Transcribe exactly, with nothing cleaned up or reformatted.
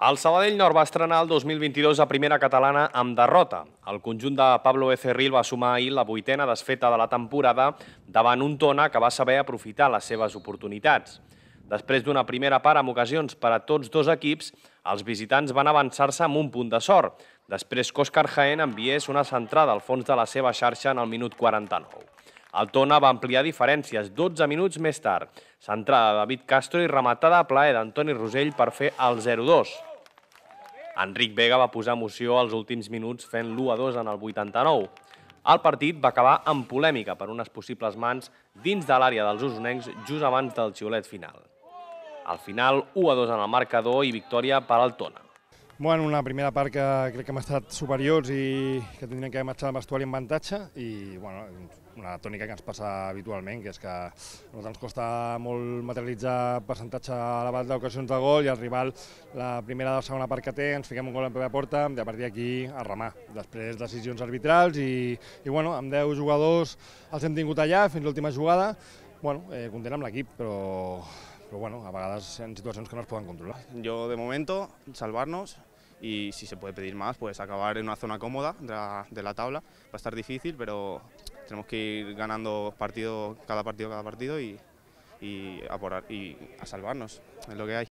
El Sabadell Nord va estrenar el dos mil vint-i-dos a primera catalana amb derrota. El conjunt de Pablo Becerril va sumar ahir la vuitena desfeta de la temporada davant un Tona que va saber aprofitar les seves oportunitats. Després d'una primera part amb ocasions per a tots dos equips, els visitants van avançar-se amb un punt de sort, després que Òscar Jaén enviés una centrada al fons de la seva xarxa en el minut quaranta-nou. El Tona va ampliar diferències dotze minuts més tard, centrada de David Castro i rematada a plaer d'Antoni Rosell per fer el zero dos. Enric Vega va posar emoció als últims minuts fent l'u a dos en el vuitanta-nou. El partit va acabar amb polèmica per unes possibles mans dins de l'àrea dels usonencs just abans del xiulet final. Al final, u a dos en el marcador i victòria per al Tona. Bueno, una primera part que crec que hem estat superiors i que tindrien que marxar el vestuari amb avantatge i bueno, una tònica que ens passa habitualment, que és que a nosaltres ens costa molt materialitzar percentatge elevat d'ocasions de gol i el rival, la primera de la segona part que té, ens fiquem un gol en primera porta i a partir d'aquí a remar. Després decisions arbitrals i, i bueno, amb deu jugadors els hem tingut allà fins l'última jugada. Bueno, eh, content amb l'equip, però... pero bueno, a vegades en situaciones que no nos puedan controlar. Yo de momento salvarnos y si se puede pedir más, pues acabar en una zona cómoda de la, de la tabla. Va a estar difícil, pero tenemos que ir ganando partido, cada partido, cada partido y, y, a por, y a salvarnos, es lo que hay.